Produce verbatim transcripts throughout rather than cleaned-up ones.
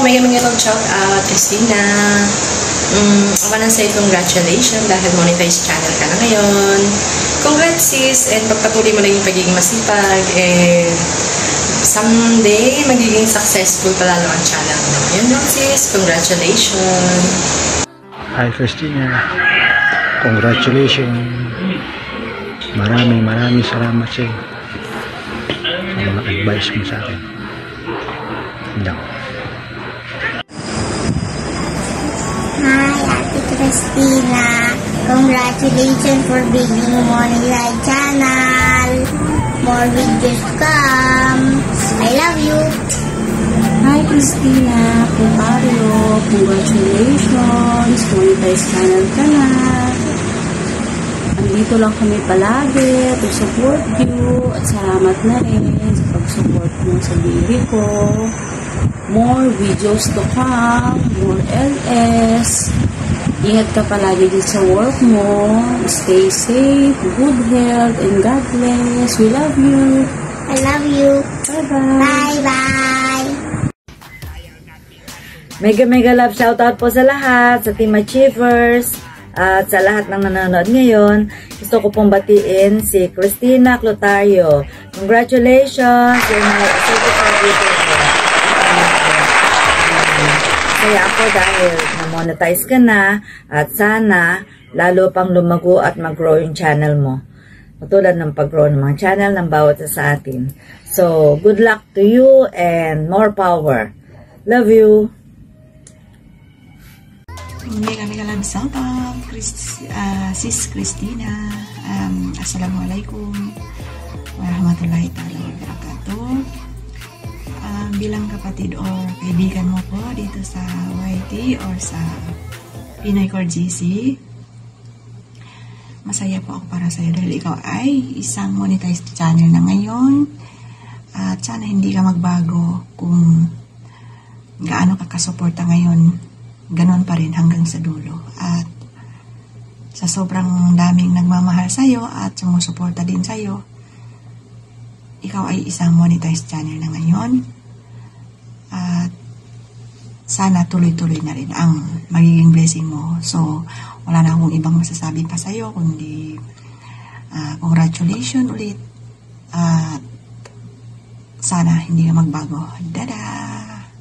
may kami itong shout out, Christina. Um, ako nang say congratulations dahil monetize channel ka na ngayon. Congrats sis, and pagpatuloy mo lang yung pagiging masipag, and someday magiging successful palalo ang channel mo. Yun lang sis, congratulations. Hi Christina, congratulations. Maraming maraming salamat sa iyo sa mga advice mo sa akin. Hindi. Hi, Ate Christina. Congratulations for being on my channel. More videos come. I love you. Hi, Christina. Kumpario. Congratulations. Monetize channel ka na. Andito lang kami palagi to support you. At salamat na rin sa pag-support mo sa baby ko. More videos to come, more L S. Ingat ka palagi din sa work mo. Stay safe, good health, and God bless. We love you. I love you. Bye-bye. Bye-bye. Mega mega love shoutout po sa lahat, sa Team Achievers, at sa lahat ng nanonood ngayon. Gusto ko pong batiin si Christina Clotario. Congratulations! You're my certified. Kaya ako dahil na-monetize ka na at sana lalo pang lumago at mag-grow yung channel mo. Matulad ng pag-grow ng mga channel ng bawat isa sa atin. So, good luck to you and more power. Love you! Mega mega love shout out, Chris, uh, Sis Christina. Um, Assalamualaikum warahmatullahi ta'ala wabarakatuh. Uh, bilang kapatid or kaibigan mo po dito sa Y T or sa Pinoy Core G C, masaya po ako para sa iyo dahil ikaw ay isang monetized channel na ngayon, at sana hindi ka magbago kung gaano ka kasuporta ngayon, ganon pa rin hanggang sa dulo. At sa sobrang daming nagmamahal sa iyo at sumusuporta din sa iyo, ikaw ay isang monetized channel na ngayon, at sana tuloy-tuloy na rin ang magiging blessing mo. So, wala na akong ibang masasabi pa sa iyo kundi uh, congratulations ulit, at sana hindi ka magbago. Dada!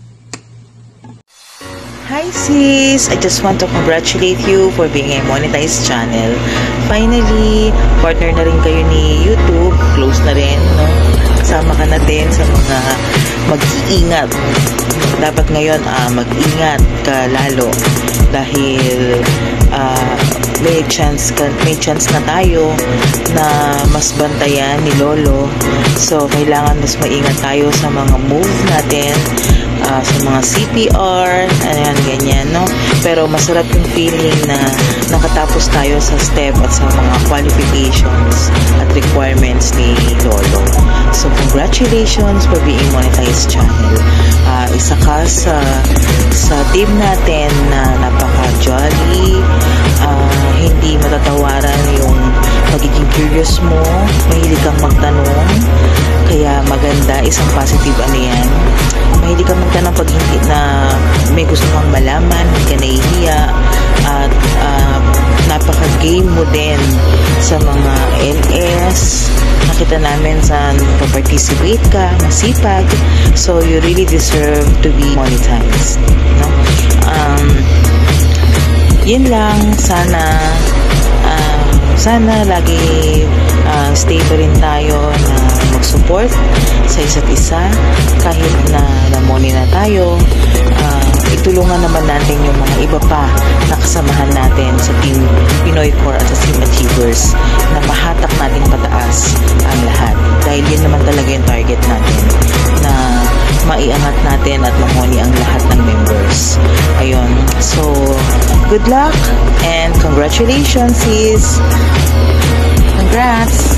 Hi sis! I just want to congratulate you for being a monetized channel. Finally, partner na rin kayo ni YouTube. Close na rin, no? Kasama ka na din sa mga mag-iingat. Dapat ngayon uh, mag-ingat ka lalo dahil uh, may chance ka, may chance na tayo na mas bantayan ni Lolo. So, kailangan mas maingat tayo sa mga move natin. Uh, sa mga C P R, ayan, ganyan, no? Pero masarap yung feeling na nakatapos tayo sa step at sa mga qualifications at requirements ni Lolo. So, congratulations for being monetized channel. Uh, isa ka sa, sa team natin na napaka-jolly, uh, hindi matatawaran yung magiging curious mo, mahilig kang magtanong, kaya maganda, isang positive ano yan. Mahilig kang magtanong pag hindi na may gusto kang malaman, hindi ka nahihiya, at uh, napaka-game mo din sa mga L S. Nakita namin sa pa-participate ka, masipag, so you really deserve to be monetized, no? Um, yun lang, sana uh, sana lagi uh, stay pa rin tayo na mag-support sa isa't isa kahit na namoni na tayo. Uh, itulungan naman natin yung mga iba pa na kasamahan natin sa Team Pinoy Core at sa Team Achievers na mahatak natin pataas ang lahat dahil yun naman talaga yung target natin, na maiangat natin at mamoni ang lahat ng members. Ayun, so good luck and congratulations sis. Congrats.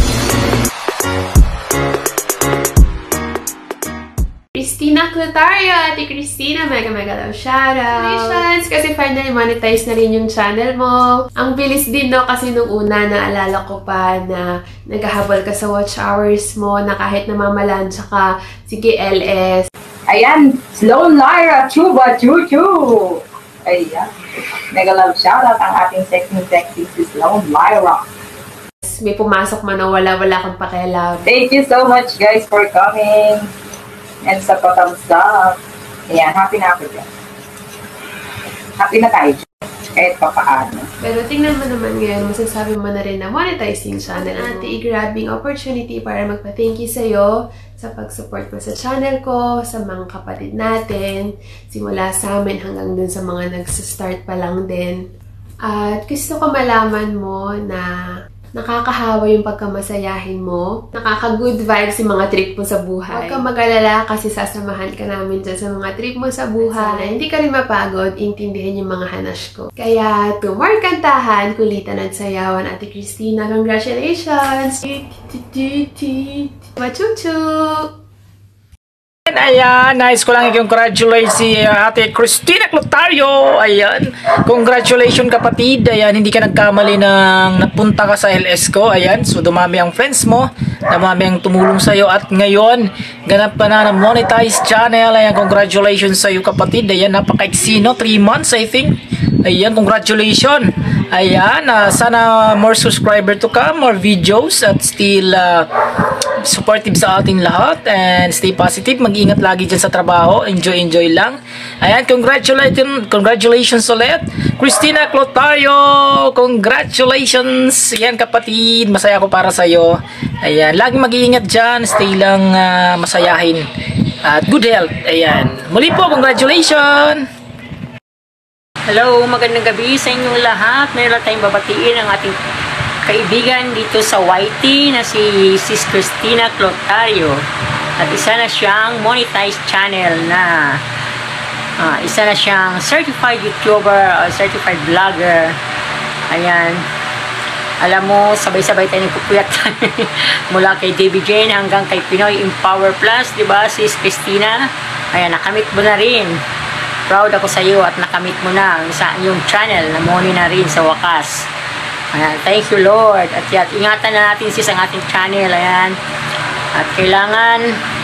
Christina Clotario, Ate Christina, mega mega love shoutout! Congratulations! Kasi finally monetize na rin yung channel mo. Ang bilis din, no? Kasi nung una, naalala ko pa na naghahabol ka sa watch hours mo, na kahit namamalansya ka, sige L S. Ayan, Slow Lyra Chuba Chuchu. Ayan. Mega love shoutout ang ating sexy-sexy si Slow Lyra. May pumasok man o wala, wala kang pakialam. Thank you so much guys for coming. And sa pa-thumbs up. Ayan, happy na ako dyan. Happy na tayo dyan. Kahit pa paano. Pero tingnan mo naman ngayon, masasabi mo na rin na monetizing channel. Ate, i-grabbing opportunity para magpa-thank you sa'yo sa pag-support mo sa channel ko, sa mga kapatid natin, simula sa amin hanggang dun sa mga nagsistart pa lang din. At gusto ko malaman mo na nakakahawa yung pagkamasayahin mo. Nakaka-good vibes yung mga trip mo sa buhay. Huwag kang mag-alala kasi sasamahan ka namin dyan sa mga trip mo sa buhay. Sana hindi ka rin mapagod, intindihin yung mga hanash ko. Kaya, to more kantahan, kulitan at sayawan, Ate Christina. Congratulations! Machuchu! Ayan, nice ko lang i-congratulate si uh, Ate Christina Clotario. Ayan, congratulations kapatid. Ayan, hindi ka nagkamali ng napunta ka sa L S ko. Ayan, so dumami ang friends mo, dumami ang tumulong sa'yo. At ngayon, ganap pa na ng monetized channel. Ayan, congratulations sa'yo kapatid. Ayan, napaka-eksino, three months I think. Ayan, congratulations. Ayan, uh, sana more subscriber to come, more videos, at still uh, supportive sa ating lahat. And stay positive, mag-ingat lagi dyan sa trabaho. Enjoy, enjoy lang. Ayan, congratulations, congratulations ulit. Christina Clotario, congratulations. Ayan kapatid, masaya ko para sa'yo. Ayan, lagi mag-iingat dyan, stay lang uh, masayahin. At good health. Ayan, muli po, congratulations. Hello, magandang gabi sa inyong lahat. Meron tayong babatiin ang ating kaibigan dito sa Y T na si Sis Christina Clotario. At isa na siyang monetized channel na uh, isa na siyang certified YouTuber, uh, certified vlogger. Ayan. Alam mo, sabay-sabay tayo nagpupuyat mula kay Davy Jane hanggang kay Pinoy Empower Plus, di ba, Sis Christina? Ayan, nakamit mo na rin. Proud ako sa iyo at nakamit mo na sa iyong channel na money na rin sa wakas. Ayan, thank you Lord. At yan, ingatan na natin sis ang ating channel. Ayan. At kailangan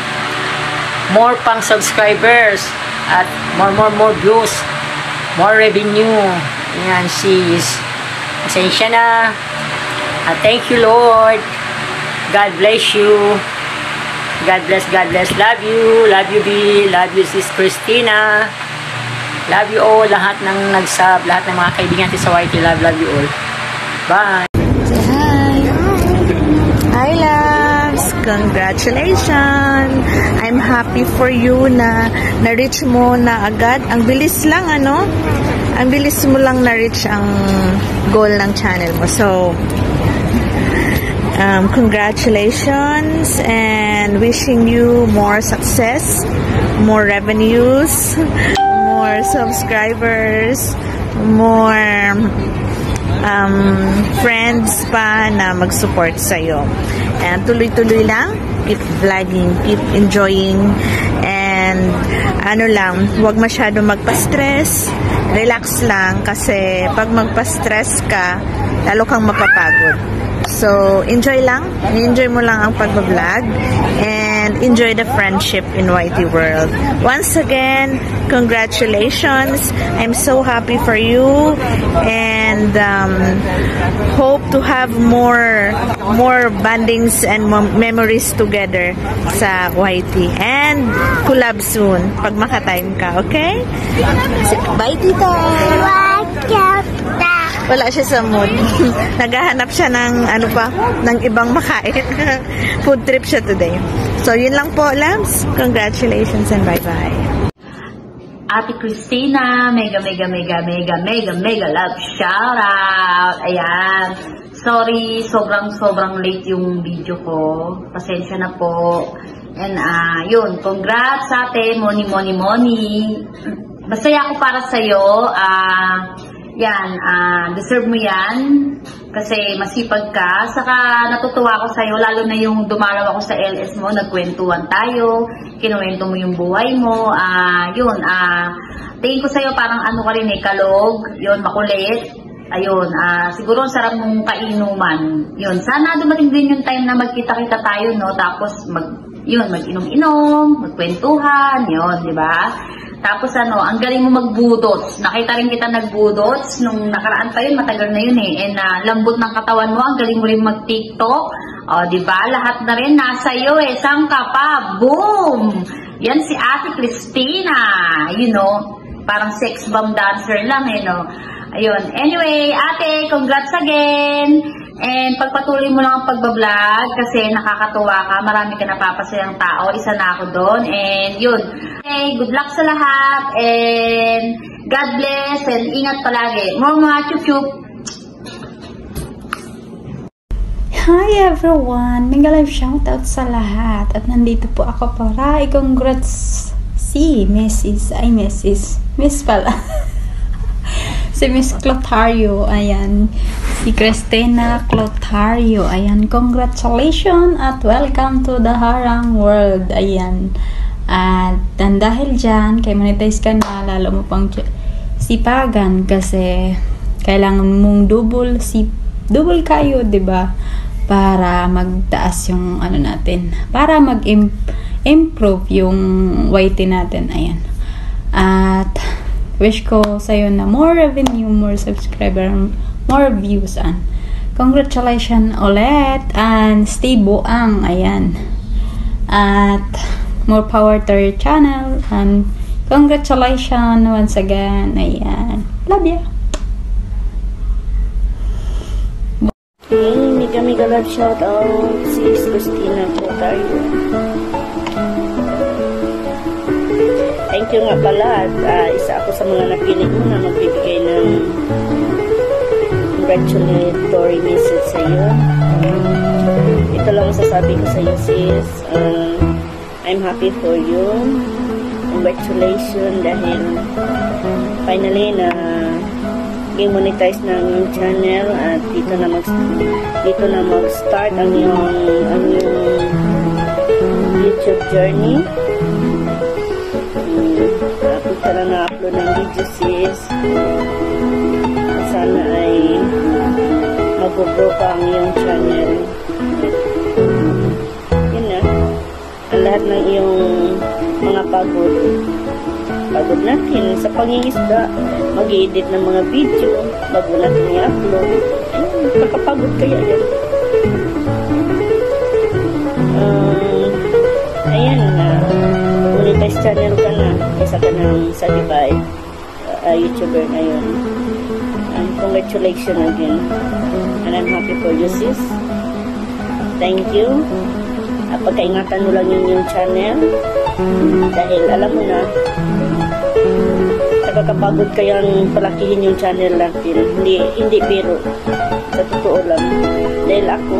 more pang subscribers at more more more views, more revenue. Ayan sis. Pasensya na. At thank you Lord. God bless you. God bless, God bless. Love you. Love you B. Love you sis Christina. Love you all, lahat ng nag-sub, lahat ng mga kaibigan natin sa Y T. Love, love you all. Bye! Say hi! Hi, loves! Congratulations! I'm happy for you na na-reach mo na agad. Ang bilis lang, ano? Ang bilis mo lang na-reach ang goal ng channel mo. So, um, congratulations and wishing you more success, more revenues, more subscribers, more um, friends pa na mag-support sa'yo. And tuloy-tuloy lang, keep vlogging, keep enjoying, and ano lang, huwag masyado magpa-stress, relax lang, kasi pag magpa-stress ka, lalo kang mapapagod. So, enjoy lang. Enjoy mo lang ang pag-vlog and enjoy the friendship in Y T World. Once again, congratulations. I'm so happy for you and um, hope to have more more bondings and memories together sa Y T. And collab soon pag makatime ka, okay? Bye, tita! Wala siya sa mood. Naghahanap siya ng ano pa, ng ibang makain. Food trip siya today. So, yun lang po, loves. Congratulations and bye-bye. Ate Christina, mega, mega, mega, mega, mega, mega love shout out. Ayan. Sorry, sobrang, sobrang late yung video ko. Pasensya na po. And, ah, uh, yun. Congrats, ate. Money, money, money. Masaya ako para sa'yo. Ah, uh, Yan, uh, deserve mo yan kasi masipag ka. Saka natutuwa ako sa'yo, lalo na yung dumalaw ako sa L S mo, nagkwentuhan tayo, kinuwento mo yung buhay mo. Uh, yun, uh, tingin ko sa'yo parang ano ka rin eh, kalog, yun, makulit. Ayun, uh, siguro sarap mong kainuman. Yun, sana dumating din yung time na magkita-kita tayo, no? Tapos mag yun, mag-inom-inom, magkwentuhan, yun, di ba? Tapos ano, ang galing mo magbudots. Nakita rin kita nagbudots nung nakaraan pa yun, matagal na yun eh. And uh, lambot ng katawan mo, ang galing mo rin mag-TikTok. O, di ba? Lahat na rin nasa iyo eh. Saan ka pa? Boom! Yan si Ate Christina. You know, parang sex bomb dancer lang eh, no? Ayun. Anyway, ate, congrats again! And pagpatuloy mo lang ang pagbablog kasi nakakatuwa ka. Marami ka napapasayang tao. Isa na ako doon. And yun. Okay, good luck sa lahat. And God bless. And ingat palagi. More mga chup-chup. Hi everyone! Mega live shoutout sa lahat. At nandito po ako para i-congrats si Missus Ay, Missus Miss pala. Si Miss Clotario, ayan. Si Christina Clotario, ayan. Congratulations at welcome to the Harang World, ayan. At dan dahil dyan, kay monetize ka na, lalo mo pang sipagan kasi kailangan mong double, si, double kayo, diba? Para magtaas yung ano natin. Para mag-improve yung Y T natin, ayan. At wish ko sa'yo na more revenue, more subscriber, more views, and congratulations ulit, and stay buang, ayan. At more power to your channel, and congratulations once again, ayan. Love ya! Okay, mega mega love shout out si Christina Clotario. Thank you nga pala at uh, isa ako sa mga napili mo na magbibigay ng congratulatory message sa iyo. Um, ito lang masasabi ko sa iyo, sis. Uh, I'm happy for you. Congratulations dahil finally na i-monetize na ang iyong channel at dito na mag dito na mag-start ang iyong ang iyong YouTube journey. Punta na na-upload ng video, sis. Sana ay mag-grow pa ang iyong channel. Yun na. Ang lahat ng iyong mga pagod. Pagod natin sa pangingisda. Mag-i-edit ng mga video. Bago natin i-upload. Ayun, nakapagod kaya yan. Um, ayan na. Monetize channel ka na. Isa ka ng certified uh, YouTuber ngayon. And congratulations again. And I'm happy for you, sis. Thank you. Uh, pagkaingatan mo lang yun yung channel. Dahil alam mo na, nakakapagod kayang palakihin yung channel natin. Hindi, hindi biro. Sa totoo lang. Dahil ako,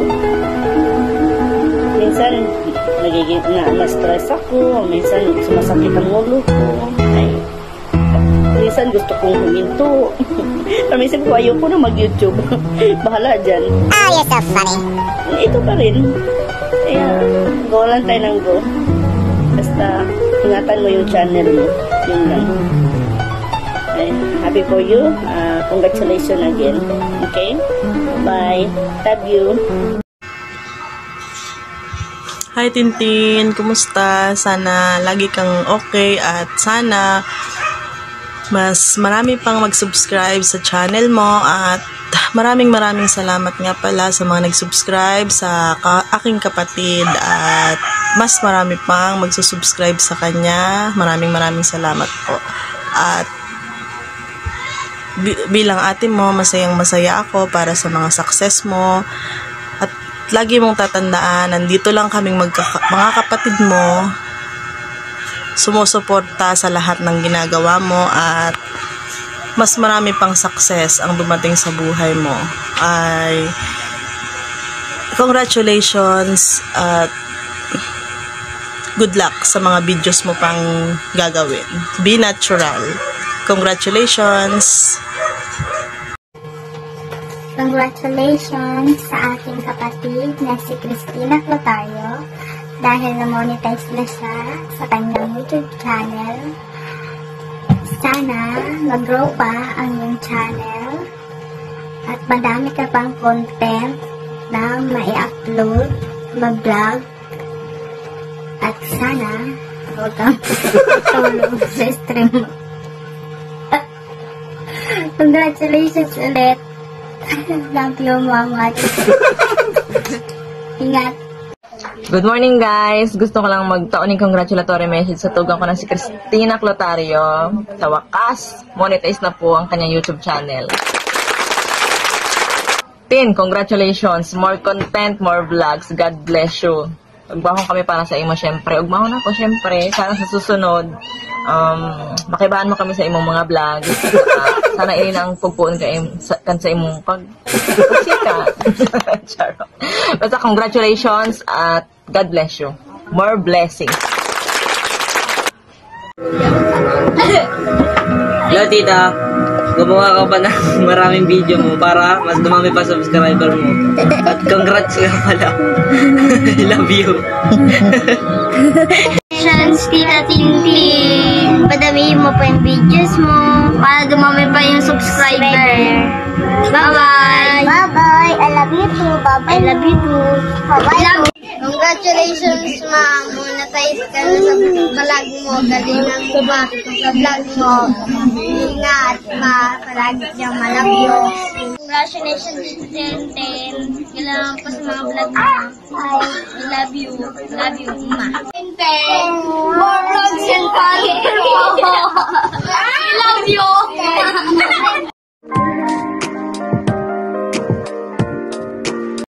minsan, nagiging na, na-stress ako, minsan sumasakit ang ulo ko, ay, minsan gusto kong huminto. Pero minsan ko ayoko na mag-YouTube. Bahala dyan. Ah, you're so funny. Ito pa rin. Kaya, go lang tayo ng go. Basta, ingatan mo yung channel mo. Yun lang. Ay, happy for you. Uh, congratulations again. Okay? Bye. Love you. Hi Tintin, kumusta? Sana lagi kang okay at sana mas marami pang mag-subscribe sa channel mo at maraming maraming salamat nga pala sa mga nag-subscribe sa ka aking kapatid at mas marami pang magsusubscribe sa kanya. Maraming maraming salamat po. At bi bilang ate mo, masayang masaya ako para sa mga success mo. Lagi mong tatandaan, nandito lang kaming magka mga kapatid mo, sumusuporta sa lahat ng ginagawa mo at mas marami pang success ang dumating sa buhay mo. Ay, congratulations at good luck sa mga videos mo pang gagawin. Be natural. Congratulations! Congratulations sa aking kapatid na si Christina Clotario dahil na-monetize na siya sa kanyang YouTube channel. Sana mag-grow pa ang iyong channel at madami ka pang content na mai-upload, mag-vlog At sana, huwag kang tulog sa stream mo. Congratulations ulit. Love you, Mama. Ingat. Good morning, guys! Gusto ko lang magtaoning congratulatory message sa tugang ko na si Cristina Clotario. Sa wakas, monetize na po ang kanyang YouTube channel. Tin, congratulations! More content, more vlogs. God bless you. Ugbahon kami para sa imo, syempre. Ugbahon ako, syempre. Sana sa susunod, um, makibahan mo kami sa imong mga vlogs. Sana ilin ang pagpuon ka sa, kan sa imong pag pagsika. Basta congratulations at God bless you. More blessings. Hello, tita. Gumawa ka pa ng maraming video mo para mas dumami pa subscriber mo. At congrats nga pala. I love you. Congratulations, Tita Tintin. Padamihin mo pa yung videos mo para dumami pa yung subscriber. Bye-bye. Bye-bye. I love you too. Bye-bye. I love you too. Bye-bye. Congratulations, ma'am. Monetize ka na sa vlog mo. Galingan mo ba sa vlog mo? Ingat, ma. Palagi siyang malabyo. Congratulations, Tintin. Kailangan pa sa mga vlog mo. I love you. Love you, ma. Tintin. More vlogs and content mo. I love you.